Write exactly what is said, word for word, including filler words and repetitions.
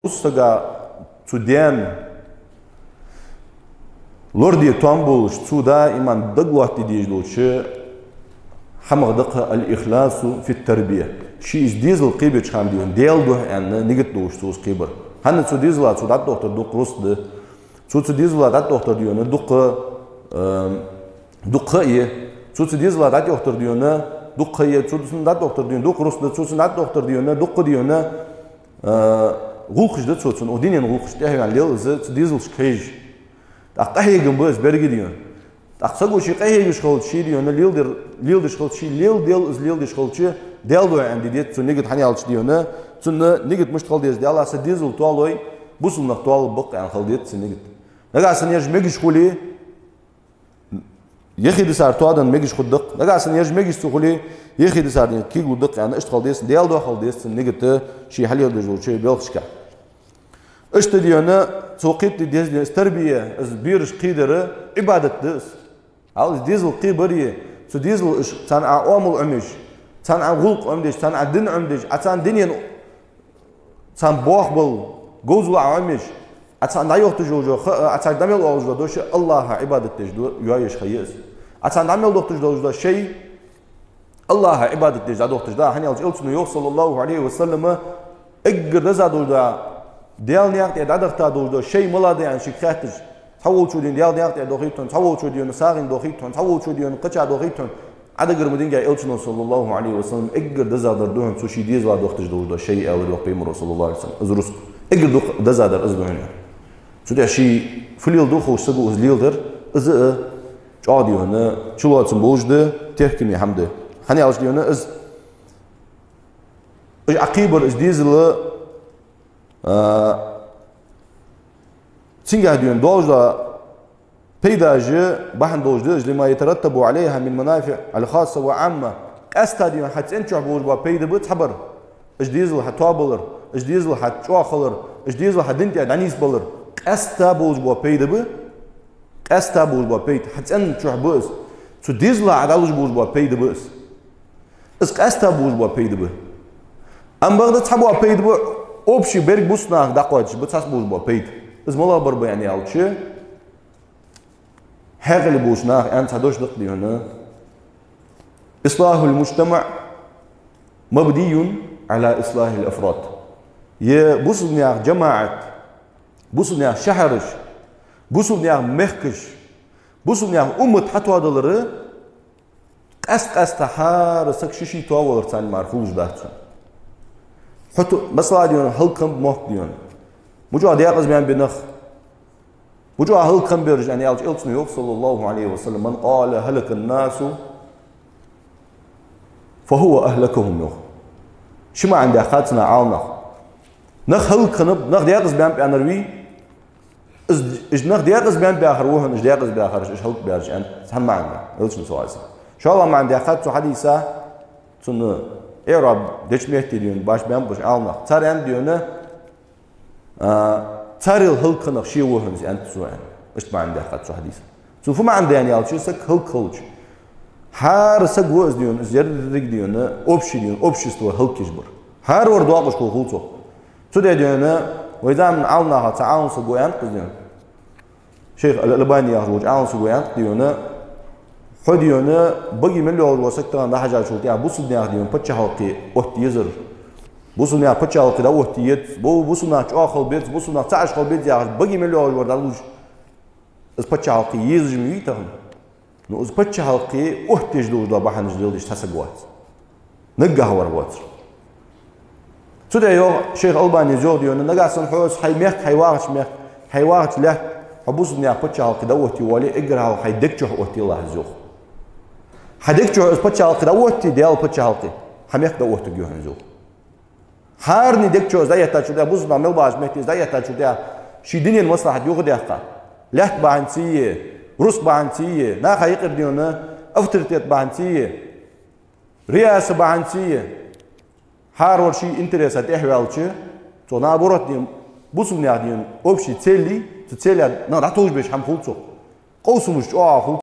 sogar zu den Lordi Tombul Suda iman dagwati dijluche hamagdaq al-ikhlasu fi at-tarbiyah shi is diesel qibich ham diyon del do en nigit do sus qibir han zu diesel zu dat doktor do krusde zu zu diesel dat doktor diyon duq duqye zu zu diesel dat doktor diyon duqye zu zu dat doktor diyon do krusde zu zu dat doktor diyon duq diyon ruqj dat zu zu odinen ruqj der lel zu diesel qij أقهيجن بس برجديون أقصقو شيء قهيج شغل شيء ديون ليل در ليل در شغل شيء ليل ديل إز ليل در شغل شيء ديل دو عندي ديت تون نيجت حني على ديونه تون نيجت مش تخل ديز ديال على سديزل طالوي بوصل نطال بق عن خل ديت سنيجت نجا سن يج ميجش خولي يخي دسار توادن ميجش خد دق نجا سن يج ميجش تخولي يخي دسار كي خد دق يعني إيش خل ديس ديال دو خل ديس نيجت شيء حليل در شغل شيء بيلخشكا إيش تديونه توقيت ديز التربية از بيرش قيدرة عبادة دس عاوز ديزل قيبرية سو ديزل إش تان عوامل عمش تان عغلق عمدش تان عدن عمدش عتان دنيا تان بوخبل جوزل عمش عتان دايوخ تجوجو عتان دميل أوجو دوش الله عبادة تجدو يعيش خيس عتان دميل دوخ تجدو شيء الله عبادة تجدو دوخ تجدو هني ألج إلتنو يوصل صلى الله عليه وسلم إجر رزادو دا ديال نياقت يدعدر تادو شيء ملاده يعني شيء خاتج تحول شو دين ديال نياقت يدوخيتون تحول شو دين ساغين دوخيتون تحول شو دين قطع دوخيتون عدا قرمدين جاي إلشنا صلى الله عليه وسلم إجر دزادر دوهم سو شيء ديز لا دوختج دو شيء أو دوخ بيمر صلى الله عليه وسلم أزروس إجر دوخ دزادر أزدوهن شو ده شيء فليل دوخ وسجو أزليل در أز جادي هنا شو لازم بوجده تحكمي حمده خني عاوز ديونه أز إج عقيبر إج ديزل تنجح ديون دوجة بيداجة بحن دوجة لما يترتب عليها من منافع الخاصة وعامة أستاديون حتى أنت عبوج با بيدا بتحبر إج ديزل حتوابلر إج ديزل حتوخلر إج ديزل حدنتي عنيس بلر أستا بوج با بيدا ب أستا بوج با بيد حتى أنت عبوز تو ديزل عدالج بوج با بيدا بس إسك أستا بوج با بيدا ب أم بغدا تحبوا بيدا ب общий берег бусна дақвач бутас буж ба пейт из мола бар баяни алчы хагли бушна ан тадош дық диона إصلاح المجتمع مبني على إصلاح الأفراد يه بوسنيا جماعة بوسنيا شهرش بوسنيا مخكش بوسنيا أمة حتى هذا قص قص تحار سكششي تواور تان مرفوج دارتون حتى مثلا ديون هلكم موت ديون مجا يقز بيان بنخ مجا هلكم بيرج يعني ألج إلتنو صلى الله عليه وسلم من قال هلك الناس فهو أهلكهم يوم شو ما عندي أخاتنا عالنا نخ هلك نب نخ يقز بيان بيان روي إج نخ يقز بيان بياخروهن إج يقز بياخرش إج هلك بيرج يعني هم ما عندنا إلتنو سوالس إن شاء الله ما عندي أخاتو حديثة تن إيراب دش مهتي ديون باش بيان باش عالنا ترى ديونه ترى الهلك نخ شيء وهم زي أنت سوين إيش ما عندي أخاتو حديثة سوف ما عندي يعني ألشي سك هلك هلك هار سك وز ديون زيادة ريك ديونه أبشي ديون أبشي استوى هلك يجبر هار ورد واقش كل خلطه تودي ديونه وإذا من عالنا تعاون سجويان قديون شيخ الألباني يخرج عاون سجويان ديونه خديونه بقي من اللي هو سكتنا ده حاجة شو تيا بوصل نيا بتشا هالقي وقت يزر بوصل نيا بتشا هالقي ده وقت يد بو بوصل نيا آخر بيت بوصل نيا تعش خال بيت يا بقي من اللي هو ده لوج إز بتشا هالقي يزج ميتهم نو إز بتشا هالقي وقت يجلو ده بحن يجلو ده تسجوات نجح وربات تودي يو شيخ ألباني جوديونه نجاسن حوس حي ميك حي واقش ميك حي واقش له حبوص نيا بتشا هالقي ده وقت يوالي إجرها وحي دكتور وقت الله زوخ حديك جو بتشا هالقي دوتي ديال بتشا هالقي حميك دوتي جوهن زو هارني ديك جو زي تاچو ده بوز نعمل باش مهتي زي تاچو ده شي دنيا المصلحة يوغ ديخا لحت بعنتية روس بعنتية نا خيقر ديونا افترتيت بعنتية رئاسة بعنتية هار ورشي انتريسات احوالشي تو نا بورت ديم بوز نعدين اوبشي تسلي تسلي نا راتوش بيش هم خلطو قوسو مش اه